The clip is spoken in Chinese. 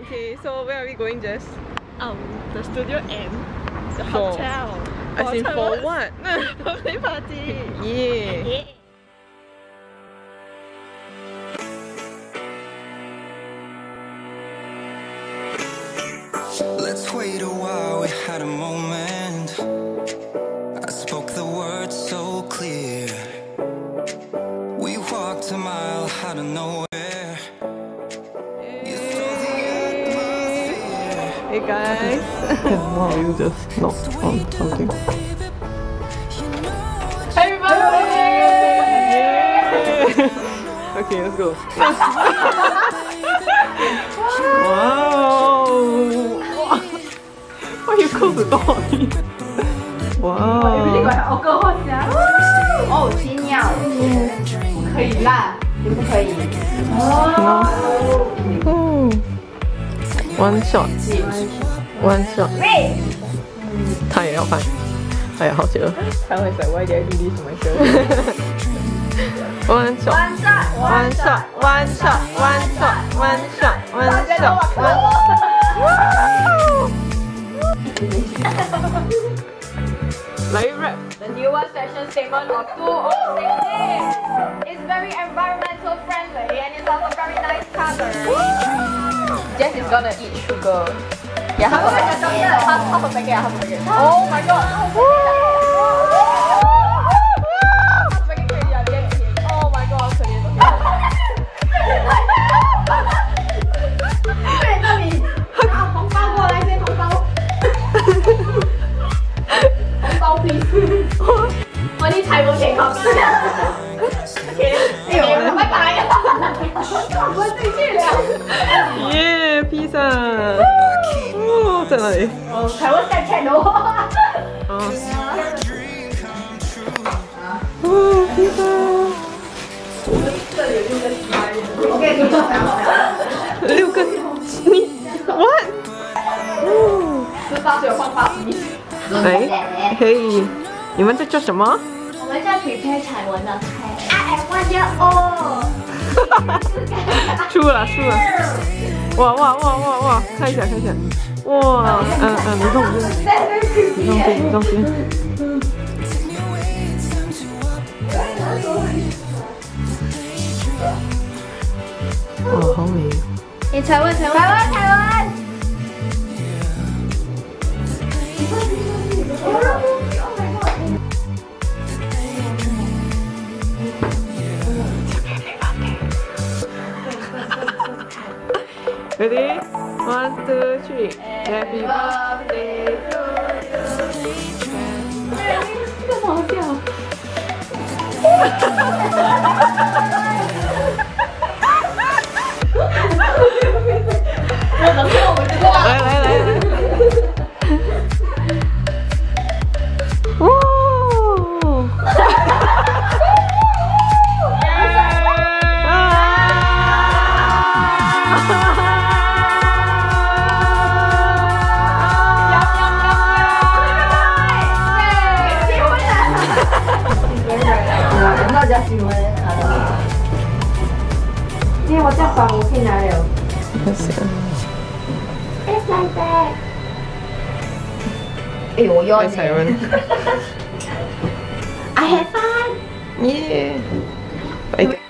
Okay, so where are we going, Jess? The studio and the hotel. As in for what? Birthday party. Yeah. Let's wait a while, we had a moment. I spoke the words so clear. We walked a mile out of nowhere. You stole the atmosphere. Hey guys. Wow, you just knocked on something. Happy birthday! Yeah. Okay, let's go. Wow. Why you close the door on me? Wow. 哦，亲尿，可以啦，也不可以。 哦。One shot. One shot. 他也要拍。哎呀，好邪恶。他会在 Why did I do this to myself? One shot. One shot. One shot. One shot. One shot. One shot. One shot. Like rap. The newest fashion statement of 2016 is very environmental friendly and it's also very nice color. Jess is gonna eat sugar. Yeah, half a packet, half a packet. Oh my god! half a packet 可以啊，别停。Oh my god， 可怜的。 对，那你拿红包过来，先红包。红包 please。我啲齊冇情合嘅。哎呦，拜拜啊！我自己去了。 耶，披萨。哦，在哪里？ 哦，台湾在前哦。 哦，披萨。 我给你做 6个，你 what？ 哦， 18岁有放8米。 哎，可以。你们在做什么？ 我们在 prepare 彩文的菜。I am 1 year old。 出了。哇！看一下。哇，你动先。哇，好美。 你彩文。 Ready? 1, 2, 3. Happy birthday to you. 这个好笑。 来。哇！ 因为我在房，我可以拿了。 行。 It's like that。哎呦，我又要彩文。 I have fun。 耶！